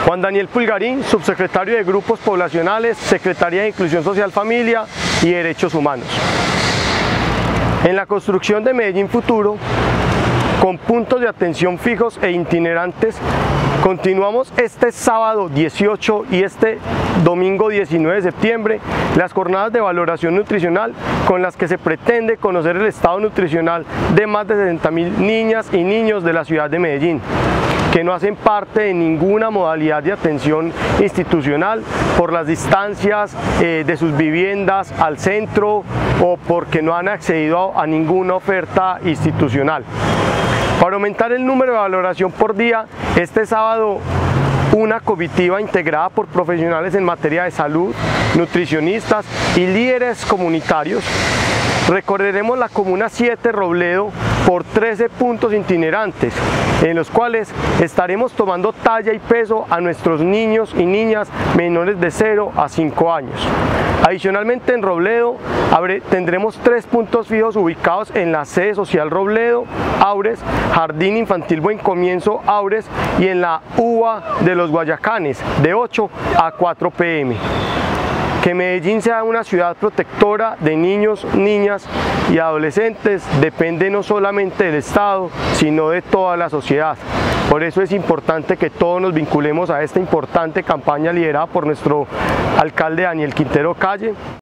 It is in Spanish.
Juan Daniel Pulgarín, subsecretario de Grupos Poblacionales, Secretaría de Inclusión Social, Familia y Derechos Humanos. En la construcción de Medellín Futuro, con puntos de atención fijos e itinerantes, continuamos este sábado 18 y este domingo 19 de septiembre las jornadas de valoración nutricional con las que se pretende conocer el estado nutricional de más de 60.000 niñas y niños de la ciudad de Medellín, que no hacen parte de ninguna modalidad de atención institucional por las distancias de sus viviendas al centro o porque no han accedido a ninguna oferta institucional. Para aumentar el número de valoración por día, este sábado una comitiva integrada por profesionales en materia de salud, nutricionistas y líderes comunitarios, recorreremos la Comuna 7 Robledo por 13 puntos itinerantes, en los cuales estaremos tomando talla y peso a nuestros niños y niñas menores de 0 a 5 años. Adicionalmente, en Robledo tendremos 3 puntos fijos ubicados en la sede social Robledo, Aures, Jardín Infantil Buen Comienzo, Aures, y en la UBA de los Guayacanes, de 8 a 4 p.m. Que Medellín sea una ciudad protectora de niños, niñas y adolescentes depende no solamente del Estado, sino de toda la sociedad. Por eso es importante que todos nos vinculemos a esta importante campaña liderada por nuestro alcalde Daniel Quintero Calle.